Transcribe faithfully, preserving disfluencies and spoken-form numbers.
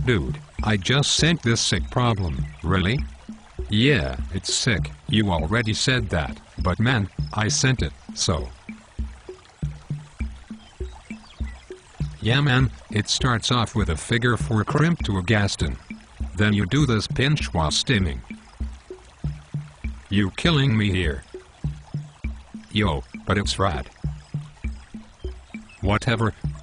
Dude, I just sent this sick problem. Really? Yeah, it's sick. You already said that, but man, I sent it, so. Yeah man, it starts off with a figure four crimp to a Gaston. Then you do this pinch while stimming. You killing me here. Yo, but it's rad. Whatever,